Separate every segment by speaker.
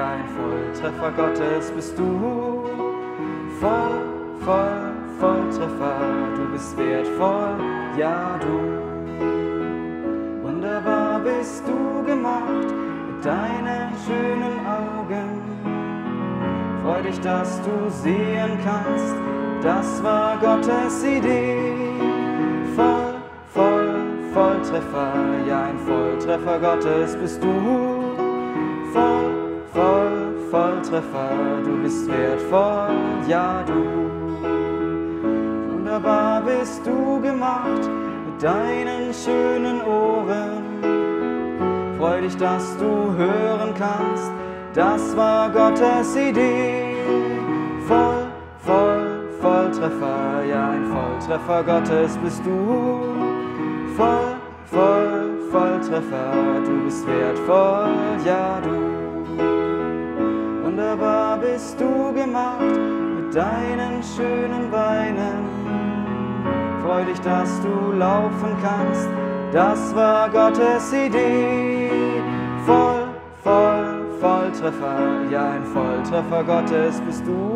Speaker 1: ja ein Volltreffer Gottes bist du. Volltreffer, du bist wertvoll, ja du. Wunderbar bist du gemacht mit deinen schönen Augen. Freu dich, dass du sehen kannst, das war Gottes Idee. Volltreffer, ja ein Volltreffer Gottes bist du. Volltreffer, du bist wertvoll, ja du. Wunderbar bist du gemacht mit deinen schönen Ohren. Freu dich, dass du hören kannst, das war Gottes Idee. Volltreffer, ja ein Volltreffer Gottes bist du. Volltreffer, du bist wertvoll, ja du. Wunderbar bist du gemacht mit deinen schönen Beinen. Freu dich, dass du laufen kannst, das war Gottes Idee. Volltreffer, ja ein Volltreffer Gottes bist du.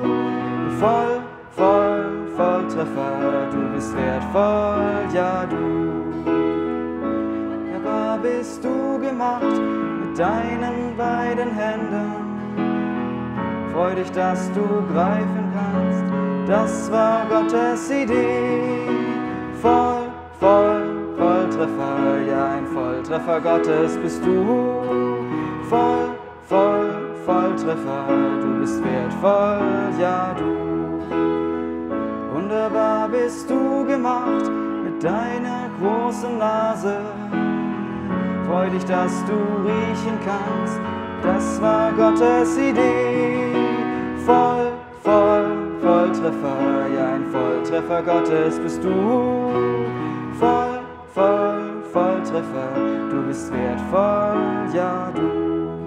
Speaker 1: Volltreffer, du bist wertvoll, ja du. Wunderbar bist du gemacht mit deinen beiden Händen. Freu dich, dass du greifen kannst, das war Gottes Idee. Volltreffer, ja ein Volltreffer Gottes bist du. Volltreffer, du bist wertvoll, ja du. Wunderbar bist du gemacht mit deiner großen Nase. Freu dich, dass du riechen kannst, das war Gottes Idee. Volltreffer, ja ein Volltreffer Gottes bist du. Volltreffer, du bist wertvoll, ja du.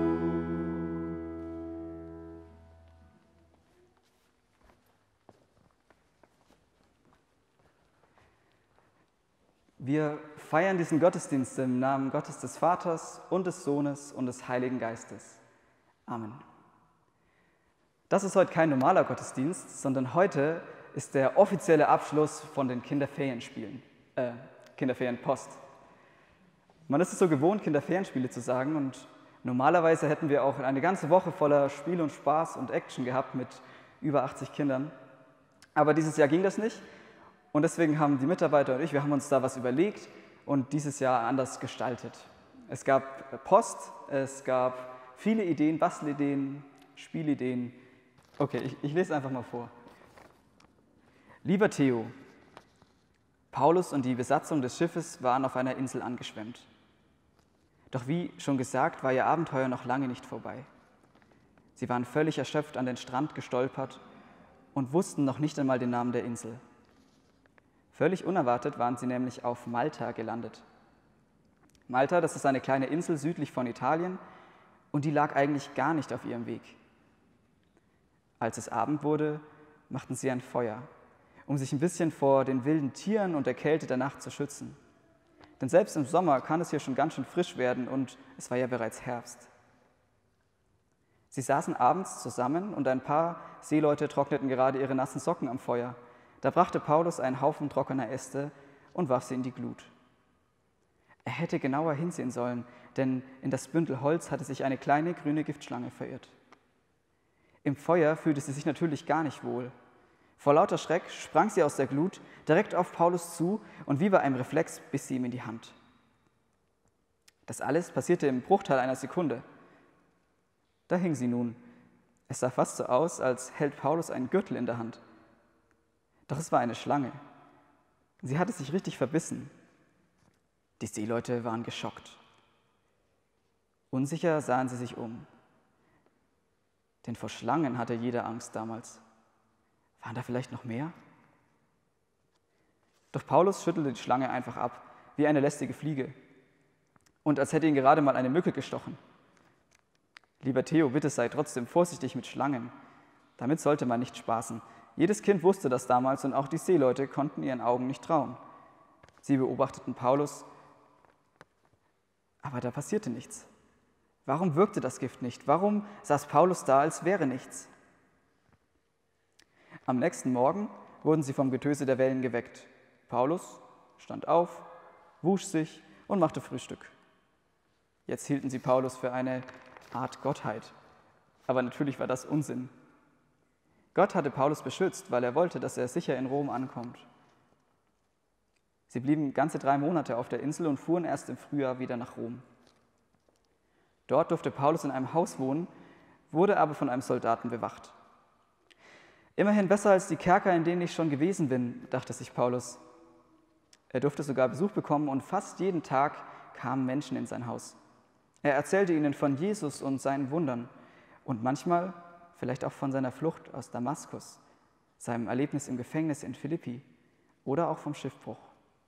Speaker 1: Wir feiern diesen Gottesdienst im Namen Gottes des Vaters und des Sohnes und des Heiligen Geistes. Amen. Das ist heute kein normaler Gottesdienst, sondern heute ist der offizielle Abschluss von den Kinderferienspielen, Kinderferienpost. Man ist es so gewohnt, Kinderferienspiele zu sagen, und normalerweise hätten wir auch eine ganze Woche voller Spiel und Spaß und Action gehabt mit über 80 Kindern. Aber dieses Jahr ging das nicht. Und deswegen haben die Mitarbeiter und wir haben uns da was überlegt und dieses Jahr anders gestaltet. Es gab Post, es gab viele Ideen, Bastelideen, Spielideen. Okay, ich lese einfach mal vor. Lieber Theo, Paulus und die Besatzung des Schiffes waren auf einer Insel angeschwemmt. Doch wie schon gesagt, war ihr Abenteuer noch lange nicht vorbei. Sie waren völlig erschöpft an den Strand gestolpert und wussten noch nicht einmal den Namen der Insel. Völlig unerwartet waren sie nämlich auf Malta gelandet. Malta, das ist eine kleine Insel südlich von Italien und die lag eigentlich gar nicht auf ihrem Weg. Als es Abend wurde, machten sie ein Feuer, um sich ein bisschen vor den wilden Tieren und der Kälte der Nacht zu schützen. Denn selbst im Sommer kann es hier schon ganz schön frisch werden und es war ja bereits Herbst. Sie saßen abends zusammen und ein paar Seeleute trockneten gerade ihre nassen Socken am Feuer. Da brachte Paulus einen Haufen trockener Äste und warf sie in die Glut. Er hätte genauer hinsehen sollen, denn in das Bündel Holz hatte sich eine kleine grüne Giftschlange verirrt. Im Feuer fühlte sie sich natürlich gar nicht wohl. Vor lauter Schreck sprang sie aus der Glut direkt auf Paulus zu und wie bei einem Reflex biss sie ihm in die Hand. Das alles passierte im Bruchteil einer Sekunde. Da hing sie nun. Es sah fast so aus, als hält Paulus einen Gürtel in der Hand. Doch es war eine Schlange. Sie hatte sich richtig verbissen. Die Seeleute waren geschockt. Unsicher sahen sie sich um. Denn vor Schlangen hatte jeder Angst damals. Waren da vielleicht noch mehr? Doch Paulus schüttelte die Schlange einfach ab, wie eine lästige Fliege. Und als hätte ihn gerade mal eine Mücke gestochen. Lieber Theo, bitte sei trotzdem vorsichtig mit Schlangen. Damit sollte man nicht spaßen. Jedes Kind wusste das damals und auch die Seeleute konnten ihren Augen nicht trauen. Sie beobachteten Paulus, aber da passierte nichts. Warum wirkte das Gift nicht? Warum saß Paulus da, als wäre nichts? Am nächsten Morgen wurden sie vom Getöse der Wellen geweckt. Paulus stand auf, wusch sich und machte Frühstück. Jetzt hielten sie Paulus für eine Art Gottheit. Aber natürlich war das Unsinn. Gott hatte Paulus beschützt, weil er wollte, dass er sicher in Rom ankommt. Sie blieben ganze 3 Monate auf der Insel und fuhren erst im Frühjahr wieder nach Rom. Dort durfte Paulus in einem Haus wohnen, wurde aber von einem Soldaten bewacht. Immerhin besser als die Kerker, in denen ich schon gewesen bin, dachte sich Paulus. Er durfte sogar Besuch bekommen und fast jeden Tag kamen Menschen in sein Haus. Er erzählte ihnen von Jesus und seinen Wundern und manchmal vielleicht auch von seiner Flucht aus Damaskus, seinem Erlebnis im Gefängnis in Philippi oder auch vom Schiffbruch.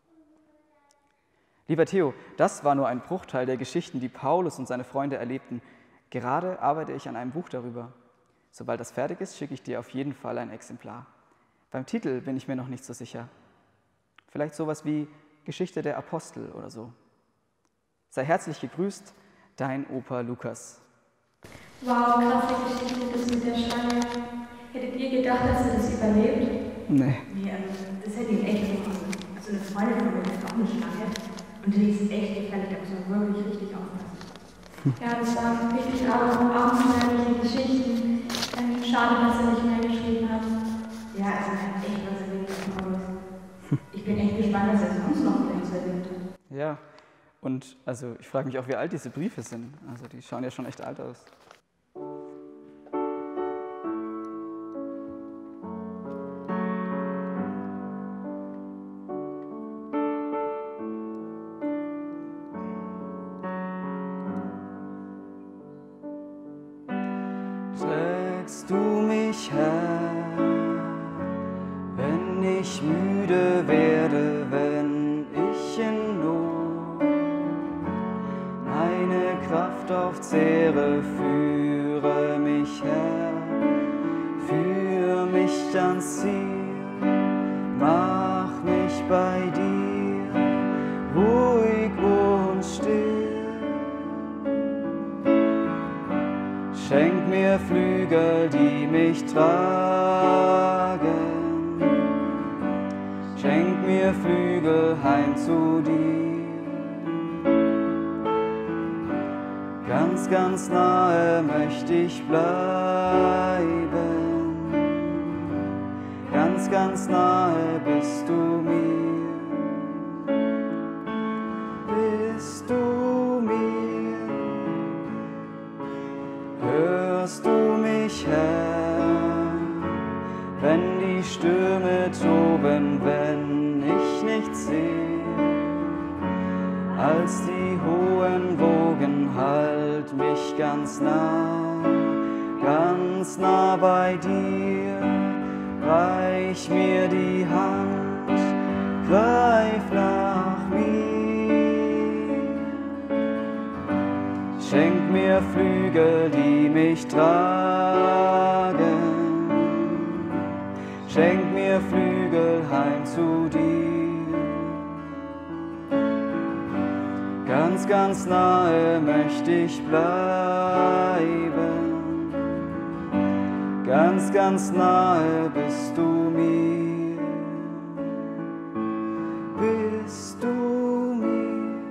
Speaker 1: Lieber Theo, das war nur ein Bruchteil der Geschichten, die Paulus und seine Freunde erlebten. Gerade arbeite ich an einem Buch darüber. Sobald das fertig ist, schicke ich dir auf jeden Fall ein Exemplar. Beim Titel bin ich mir noch nicht so sicher. Vielleicht sowas wie Geschichte der Apostel oder so. Sei herzlich gegrüßt, dein Opa Lukas.
Speaker 2: Wow, krasse Geschichte, das mit der Schlange. Hättet ihr gedacht, dass er das überlebt?
Speaker 1: Nee.
Speaker 3: Nee, also das hätte ihn echt getroffen. Also eine Freundin von mir ist auch eine Schlange und die ist echt gefährlich, da muss man wirklich richtig aufpassen.
Speaker 2: Ja, das waren wirklich abenteuerliche Geschichten. Schade, dass er nicht mehr geschrieben hat.
Speaker 3: Ja, also er hat echt was erlebt. Ich bin echt gespannt, was er sonst noch vielleicht so erlebt hat.
Speaker 1: Ja, und also ich frage mich auch, wie alt diese Briefe sind. Also die schauen ja schon echt alt aus. Trägst du mich, Herr, wenn ich müde werde, wenn ich in Not meine Kraft aufzehre, führe mich, Herr, führ mich ans Ziel, mach mich bei dir ruhig und still. Schenk mir Flügel, die mich tragen. Schenk mir Flügel heim zu dir. Ganz, ganz nahe möchte ich bleiben. Ganz, ganz nahe bist du mir. Bist du mir. Hörst du mich, Herr, wenn die Stürme toben, wenn ich nichts sehe? Als die hohen Wogen halt mich ganz nah bei dir. Reich mir die Hand, greif nach mir. Schenk mir Flügel, die mich tragen. Schenk mir Flügel heim zu dir. Ganz, ganz nahe möchte ich bleiben. Ganz, ganz nahe bist du mir. Bist du mir.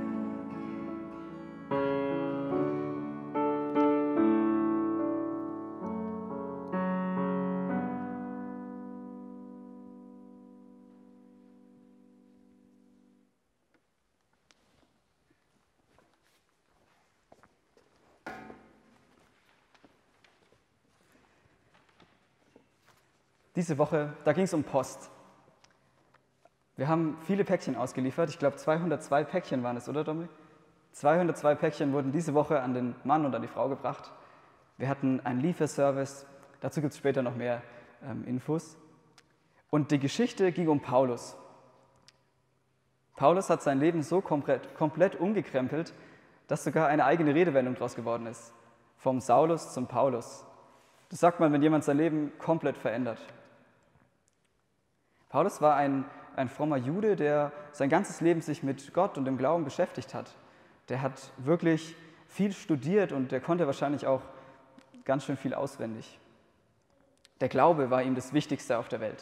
Speaker 1: Diese Woche, da ging es um Post. Wir haben viele Päckchen ausgeliefert. Ich glaube, 202 Päckchen waren es, oder Dominik? 202 Päckchen wurden diese Woche an den Mann und an die Frau gebracht. Wir hatten einen Lieferservice. Dazu gibt es später noch mehr Infos. Und die Geschichte ging um Paulus. Paulus hat sein Leben so komplett umgekrempelt, dass sogar eine eigene Redewendung daraus geworden ist. Vom Saulus zum Paulus. Das sagt man, wenn jemand sein Leben komplett verändert. Paulus war ein frommer Jude, der sein ganzes Leben sich mit Gott und dem Glauben beschäftigt hat. Der hat wirklich viel studiert und der konnte wahrscheinlich auch ganz schön viel auswendig. Der Glaube war ihm das Wichtigste auf der Welt.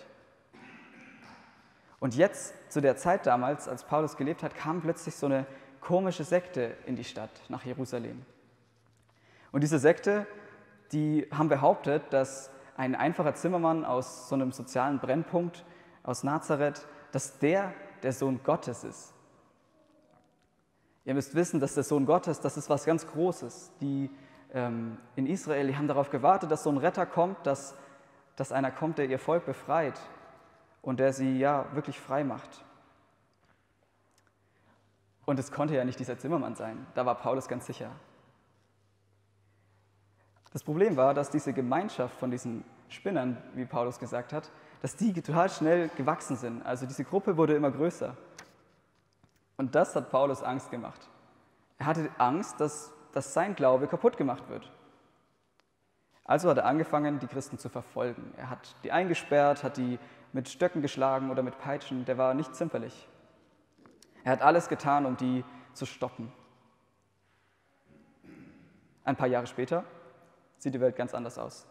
Speaker 1: Und jetzt, zu der Zeit damals, als Paulus gelebt hat, kam plötzlich so eine komische Sekte in die Stadt, nach Jerusalem. Und diese Sekte, die haben behauptet, dass ein einfacher Zimmermann aus so einem sozialen Brennpunkt aus Nazareth, dass der Sohn Gottes ist. Ihr müsst wissen, dass der Sohn Gottes, das ist was ganz Großes. Die in Israel, die haben darauf gewartet, dass so ein Retter kommt, dass einer kommt, der ihr Volk befreit und der sie ja wirklich frei macht. Und es konnte ja nicht dieser Zimmermann sein, da war Paulus ganz sicher. Das Problem war, dass diese Gemeinschaft von diesen Spinnern, wie Paulus gesagt hat, dass die total schnell gewachsen sind. Also diese Gruppe wurde immer größer. Und das hat Paulus Angst gemacht. Er hatte Angst, dass sein Glaube kaputt gemacht wird. Also hat er angefangen, die Christen zu verfolgen. Er hat die eingesperrt, hat die mit Stöcken geschlagen oder mit Peitschen. Der war nicht zimperlich. Er hat alles getan, um die zu stoppen. Ein paar Jahre später sieht die Welt ganz anders aus.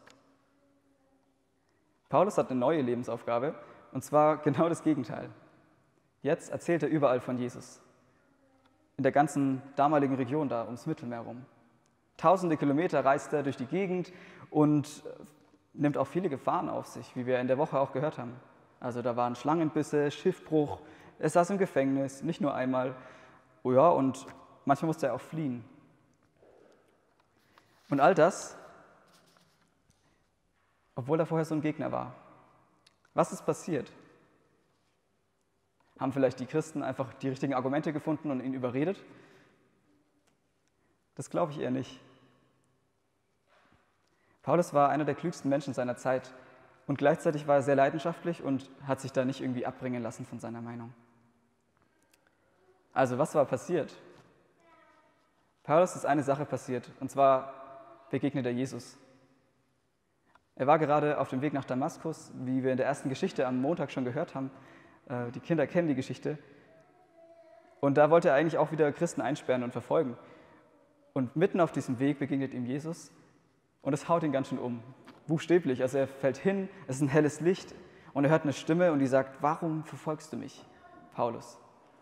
Speaker 1: Paulus hat eine neue Lebensaufgabe, und zwar genau das Gegenteil. Jetzt erzählt er überall von Jesus. In der ganzen damaligen Region da, ums Mittelmeer rum. Tausende Kilometer reist er durch die Gegend und nimmt auch viele Gefahren auf sich, wie wir in der Woche auch gehört haben. Also da waren Schlangenbisse, Schiffbruch, er saß im Gefängnis, nicht nur einmal. Oh ja, und manchmal musste er auch fliehen. Und all das, obwohl er vorher so ein Gegner war. Was ist passiert? Haben vielleicht die Christen einfach die richtigen Argumente gefunden und ihn überredet? Das glaube ich eher nicht. Paulus war einer der klügsten Menschen seiner Zeit und gleichzeitig war er sehr leidenschaftlich und hat sich da nicht irgendwie abbringen lassen von seiner Meinung. Also was war passiert? Paulus ist eine Sache passiert, und zwar begegnet er Jesus. Er war gerade auf dem Weg nach Damaskus, wie wir in der ersten Geschichte am Montag schon gehört haben. Die Kinder kennen die Geschichte. Und da wollte er eigentlich auch wieder Christen einsperren und verfolgen. Und mitten auf diesem Weg begegnet ihm Jesus und es haut ihn ganz schön um. Buchstäblich, also er fällt hin, es ist ein helles Licht und er hört eine Stimme und die sagt, warum verfolgst du mich, Paulus?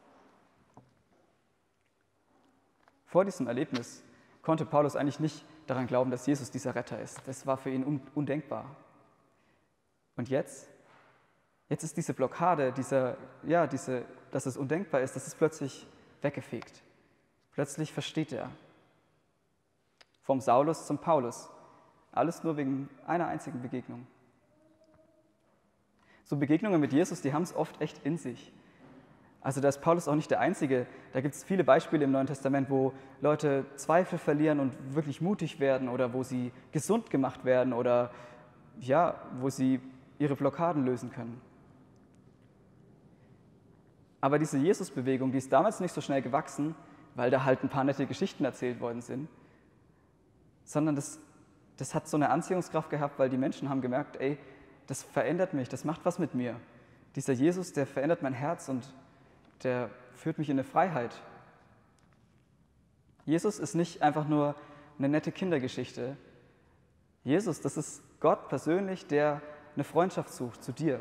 Speaker 1: Vor diesem Erlebnis konnte Paulus eigentlich nicht daran glauben, dass Jesus dieser Retter ist. Das war für ihn undenkbar. Und jetzt ist diese Blockade, dass es undenkbar ist, das ist plötzlich weggefegt. Plötzlich versteht er. Vom Saulus zum Paulus. Alles nur wegen einer einzigen Begegnung. So Begegnungen mit Jesus, die haben es oft echt in sich. Also da ist Paulus auch nicht der Einzige. Da gibt es viele Beispiele im Neuen Testament, wo Leute Zweifel verlieren und wirklich mutig werden oder wo sie gesund gemacht werden oder ja, wo sie ihre Blockaden lösen können. Aber diese Jesus-Bewegung, die ist damals nicht so schnell gewachsen, weil da halt ein paar nette Geschichten erzählt worden sind, sondern das hat so eine Anziehungskraft gehabt, weil die Menschen haben gemerkt, ey, das verändert mich, das macht was mit mir. Dieser Jesus, der verändert mein Herz und der führt mich in eine Freiheit. Jesus ist nicht einfach nur eine nette Kindergeschichte. Jesus, das ist Gott persönlich, der eine Freundschaft sucht zu dir.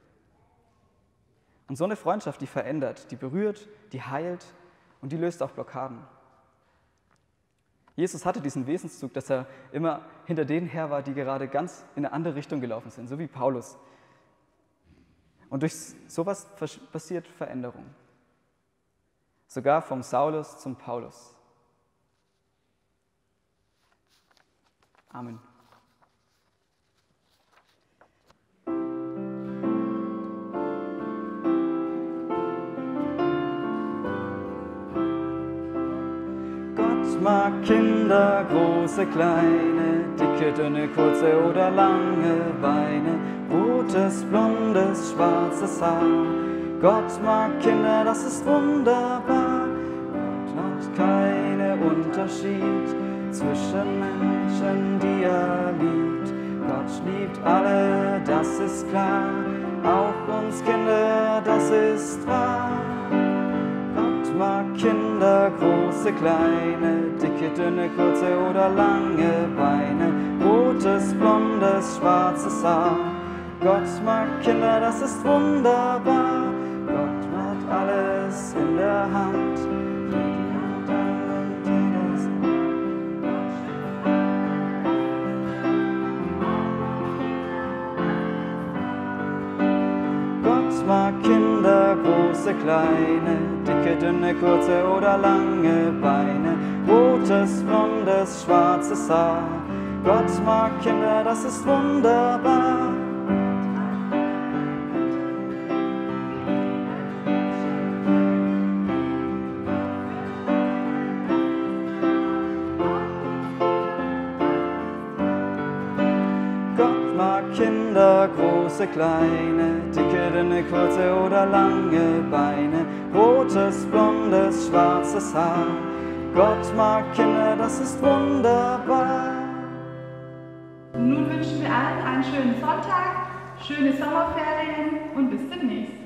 Speaker 1: Und so eine Freundschaft, die verändert, die berührt, die heilt und die löst auch Blockaden. Jesus hatte diesen Wesenszug, dass er immer hinter denen her war, die gerade ganz in eine andere Richtung gelaufen sind, so wie Paulus. Und durch sowas passiert Veränderung. Sogar vom Saulus zum Paulus. Amen. Gott mag Kinder, große, kleine, dicke, dünne, kurze oder lange Beine, rotes, blondes, schwarzes Haar. Gott mag Kinder, das ist wunderbar. Gott macht keinen Unterschied zwischen Menschen, die er liebt. Gott liebt alle, das ist klar, auch uns Kinder, das ist wahr. Gott mag Kinder, große, kleine, dicke, dünne, kurze oder lange Beine, rotes, blondes, schwarzes Haar. Gott mag Kinder, das ist wunderbar. Gott hat alles in der Hand. Gott mag Kinder, große, kleine, dicke, dünne, kurze oder lange Beine, rotes, blondes, schwarzes Haar. Gott mag Kinder, das ist wunderbar. Gott mag Kinder, große, kleine, dicke, dünne, kurze oder lange Beine, rotes, blondes, schwarzes Haar. Gott mag Kinder, das ist wunderbar.
Speaker 4: Nun wünschen wir allen einen schönen Sonntag, schöne Sommerferien und bis demnächst.